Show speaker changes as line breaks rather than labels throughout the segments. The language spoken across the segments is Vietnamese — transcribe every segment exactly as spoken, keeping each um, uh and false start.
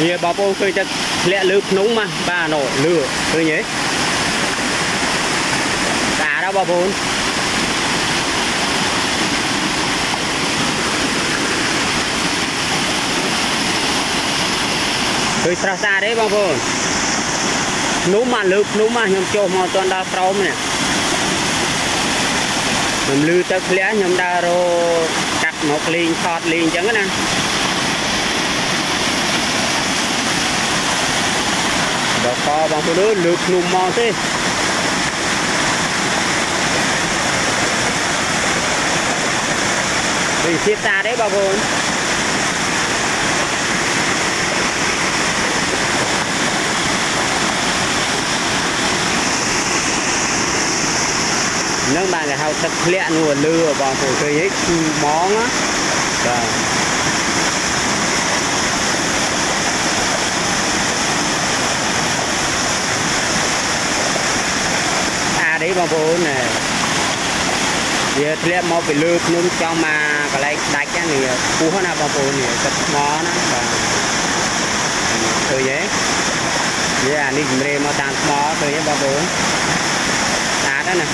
Vì bà bố khơi chắc lẹ lướp núng mà bà nổ lửa khơi nhé cả đó bà bố khơi xa xa đấy bà bố núng mà lướp núng mà nhầm cho mò toàn đá trống nè nhầm lư tức lẽ nhầm đá rô cắt một liền thọt liền chẳng nè đó có bằng phụ nữ lược nùm mò thế vì thiết ta đấy bà vốn nâng bà cái hào tập lẹ nùa lừa bằng phụ cây hết món á đấy bông bố này giờ thì mau phải lướt nung cho mà cái này đạch cái này cú hơn là bông bố này rất mó nó thôi vậy giờ anh đi về mà tàn mó thôi nhé bông bố đá đó nè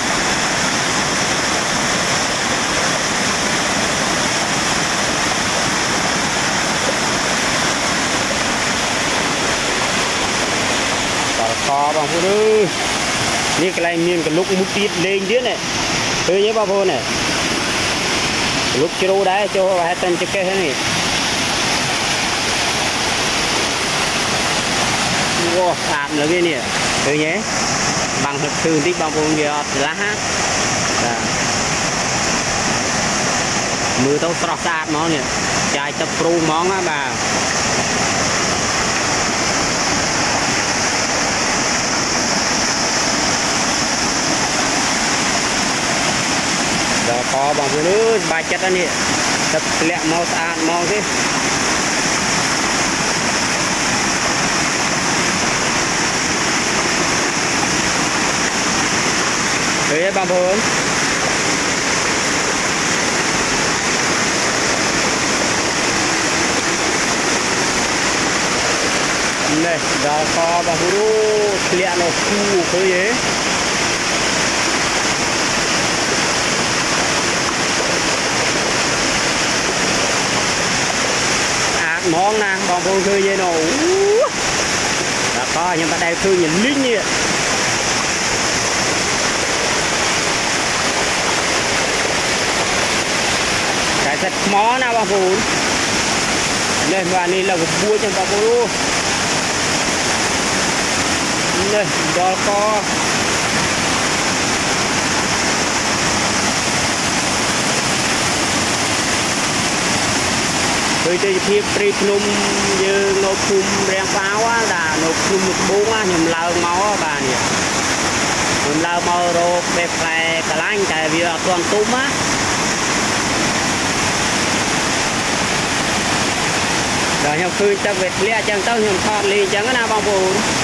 có bông bố đưa như cái này miền cái lúc mút tít lên dưới này tôi nhớ bao vô này lúc chưa đá cho hai tên cho cái thế này wow sạt nữa kia nè tôi nhớ bằng thực sự tích bao vô kia lá hát mưa tao sọt sạt món nè chạy tập pro món á bà có bằng phụ nữ bài chất anh nè tập lẹ mau sạch mau thế đấy bằng phụ này đó có bằng phụ nữ lẹ nó phu cái gì món nè bọn cô khơi dây nổ đã có nhưng mà đây khơi nhìn lính như cái thật món nào bọn cô nên và này là một bua cho bọn cô luôn đây đó có tôi chơi thiệp trip nung như nộp phum rèn pháo á là nộp phum một bốn á nhầm lao máu á bà nè nhầm lao máu rồi về phải cả lanh tại vì toàn túm á rồi nhầm khơi cho vẹt lẹ chẳng tao nhầm thọt lì chẳng có nào bằng vụ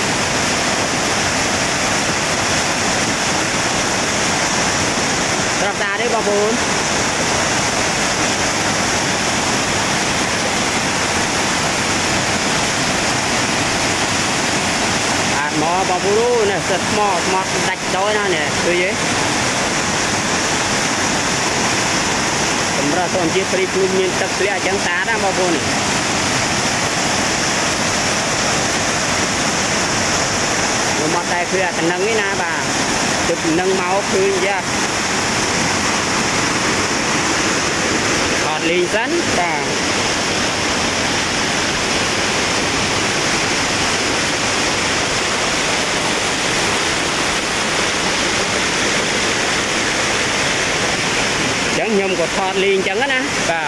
rồi ta đấy bằng vụ mò bao buru nè sệt mò mò đạch đôi nó nè tôi vậy chúng ta toàn chiếc free plum miền tập lẹ chẳng tá ra bao buru này mà tay khơi thành nâng cái na bà chụp nâng máu khơi ra còn liền sẵn bà chẳng nhầm có thọt liền chẳng á nè và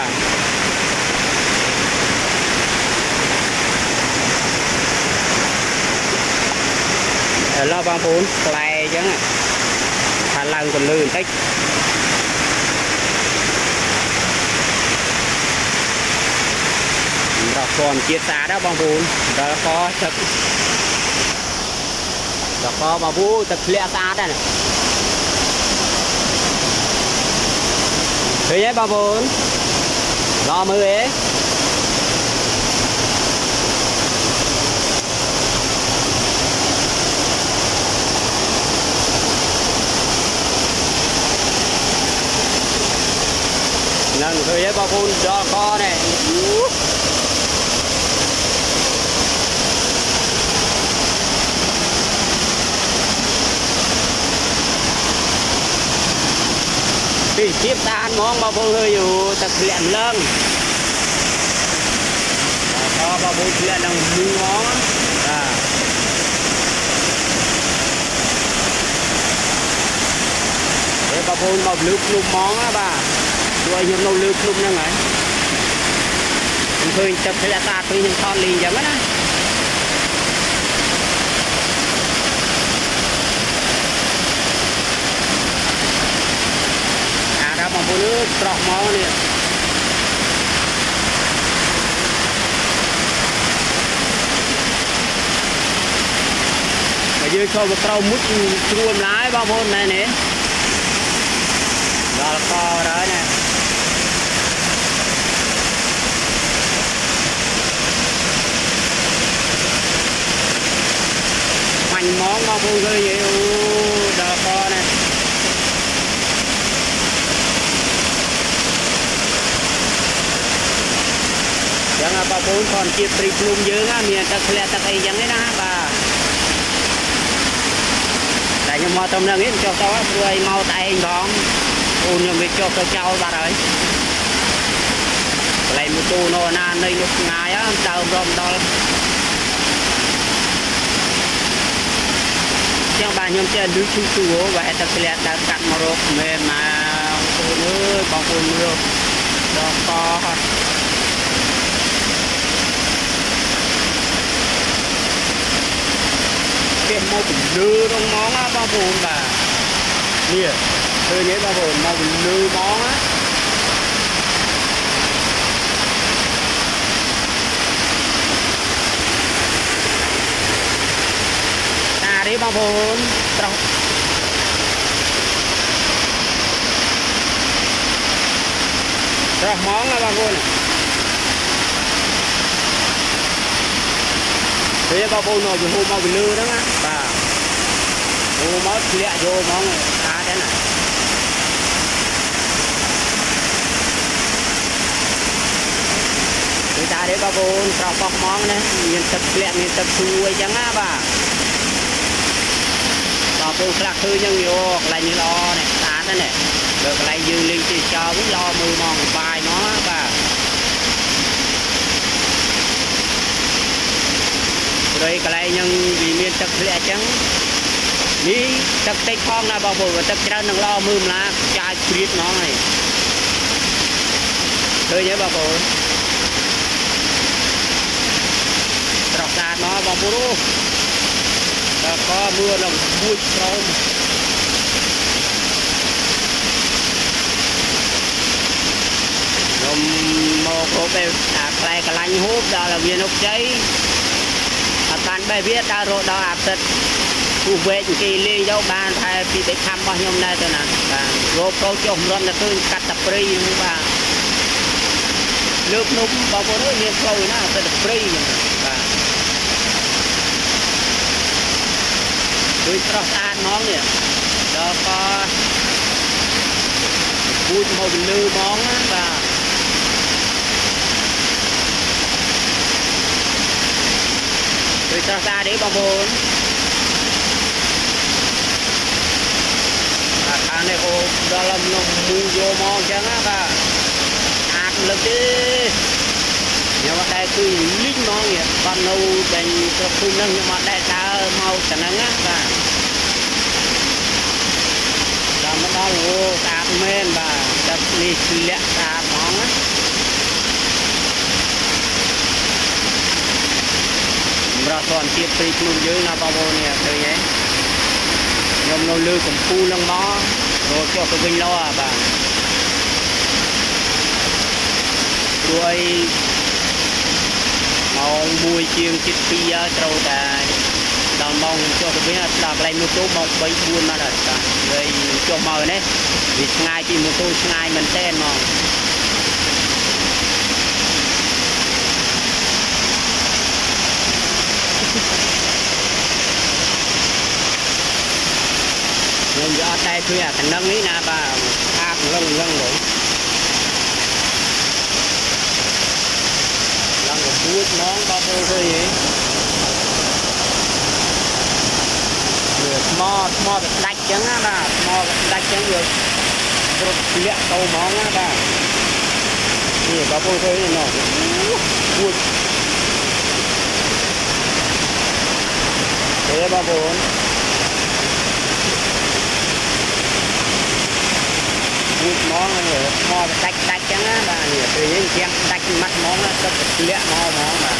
lo bằng phun lại chẳng à thà lần còn lươn tích rồi còn chia xa đó bằng phun đó có thật đó có bằng phun thật lẹ xa đây này thế nhé ba bốn lo mưa ấy nâng thôi đấy bao phun cho co này thì tiếp ta ăn món bao phun hơi dù tập luyện lân có bao phun luyện đồng mua món à để bao phun bao lướt lụm món á bà đuôi nhom nâu lướt lụm nữa này thôi tập luyện ta thôi nhưng thon liền chẳng á bao phun nước trọc máu nè bây giờ cho một trâu mút chuông lái bao phun này nè đó là co đó nè hoành món bao phun hơi vậy đó là co nè chẳng là bao bốn còn chia tri luôn dương á miền tây lẹ tây ấy chẳng ấy na bà tại nhưng mà tôm đang ít cho tao rồi mau tay anh bóng ôn nhưng biết cho tao trâu bà rồi lại một tu nó na đây lúc ngày á tao rôm đó chẳng bà nhom chơi đứa chú chú và tao lẹ tao cắt mà rộp mềm mà ôn nữa bao ôn nữa đó co cái màu lư trong món á bao phun bà nè tôi nhớ bao phun màu lư món á ta đi bao phun trong trong món á bao phun này thế bao phun nó dùng màu lư đó á bà ô máu lẹ vô món này khá thế này người ta để bao phun trọc bọc món này nhìn tập lẹ nhìn tập xuôi chẳng á bà bao phun lạc thư nhân vô lại như lo này khá thế này được lại dư linh thì cho với lo mưa mòn bài nó bà rồi cái này nhưng vì miền tập lẹ chẳng đi tập tây phong là bao bồ và tập ra nâng lo mưa lá chai biết nó này tôi nhớ bao bồ trọc ra nó bao bồ luôn có mưa là vui trông rồi một hộp đây à cái cái lạnh hút đó là viên ốc cháy bạn bè viết đã rồi đó áp tật cụ về kỳ liên dấu ban thay vì để thăm bao nhiêu nay thôi nè rồi câu chồng luôn là tôi cắt tập free và nước núng bao nhiêu nữa liên câu nó tập free và tôi cho ta món nè đó có vui màu lư món và tôi cho ra để bao bốn à thằng này cô đó là nó mua vô món chẳng á bà ác lực đi nhưng mà đây tôi lính món vậy con nâu đành cho tôi nâng nhưng mà đây ta mau chẳng nâng á bà là nó đó vô tạp men bà tập đi lẹ tạp món á ra toàn tiếp đi luôn dưới là bao nhiêu nè thôi nhé nhom nô lư cũng phu lăng mó rồi cho cái vinh lo à bà đuôi màu mùi chiên chít pia trâu ta đòn mong cho cái vinh là lại một số một bảy buôn mà là rồi cho màu đấy vì ngay chỉ một tôi ngay mình tên mà nhưng giờ đây tôi là thành nâng ý nè bà áp lưng lưng rồi món bao bố thôi gì mò mò bị đạch trắng á bà mò bị đạch trắng được rồi lẹ câu món á bàนี่bao bố thôi nó vui thế bao bố vui món rồi mò bị đạch đạch trắng á bà nhỉ tự nhiên chém đạch mắt món á tập lẹ mò món bà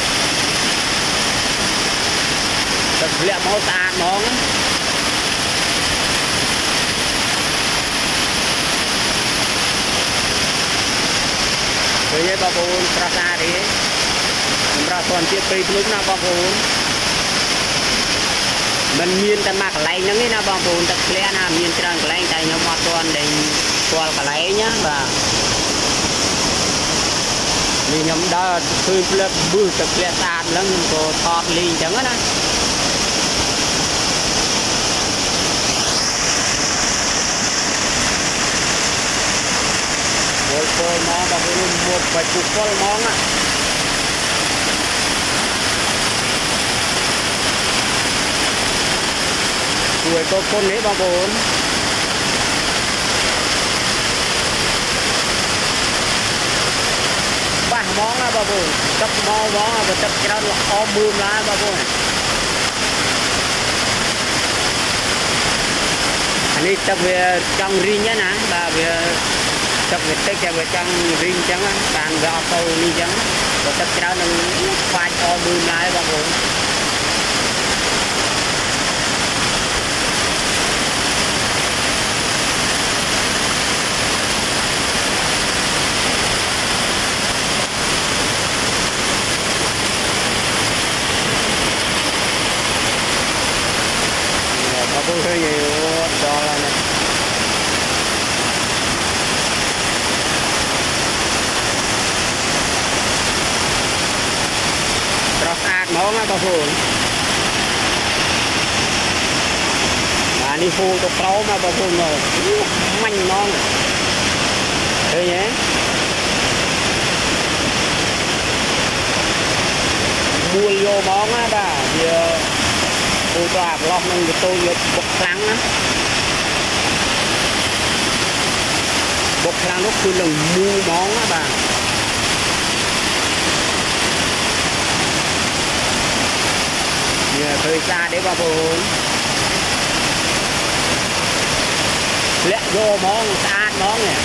tập lẹ mò sạch món vậy bà bồn tra ra đi ra toàn chiếc cây lúc nào bà bồn mình miên ta mặc lại những cái nào bà bồn ta lẽ nào miên trang lại tại nhóm hoa toàn để toàn cả lấy nhá bà vì nhóm đó khơi lớp bư tập lẽ sàn lắm có thọt ly chẳng á Pol mong bà bồn một vài chục pol mong á tuổi có con ấy bà bồn ba mong á bà bồn tập mò mong á và tập cái đó là ôm bùm lá bà bồn anh ấy tập về trong riêng nhá nè bà về tập về tới cho về trong riêng chẳng á bàn gạo câu đi chẳng và tập cái đó nó phải ôm bùm lá bà bồn tôi thấy gì cho là này rất ác món á bà phun mà đi phu tôi câu mà bà phun rồi manh ngon thế nhé mua vô món á bà giờ tôi cho ạp lọc nâng tôi vô bột lăng á bột lăng nó cứ lần mua món á bà nhờ thời xa để bà bồn lẹ vô món xa món nè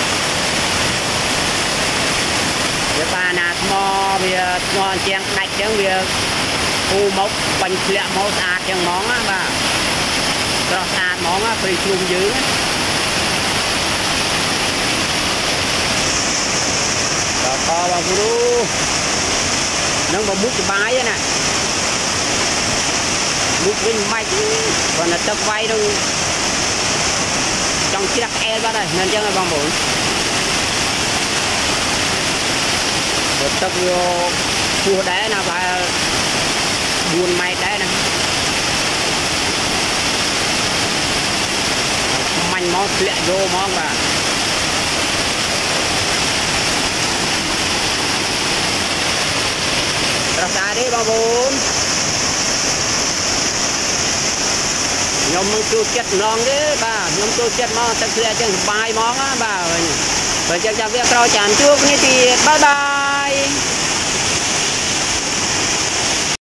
để bà nạt mò bìa ngon chén đạch chẳng bìa khu mốc bánh lẹ máu sạch chẳng món á bà cho sạch món á phải chung dữ bà co bà phụ đu nâng bà mút cái bái á nè mút bên mạch còn là tập vay đâu trong chiếc e bắt đây nên chẳng là bằng bụng rồi tập vô chua đá nào bà buôn may đấy nè manh món lẹ vô món bà ra xa đi bà bồn nhóm tôi chết non đấy bà nhóm tôi chết món thật lẹ chẳng bài món á bà rồi chẳng chẳng biết rồi chẳng trước như thì bye bye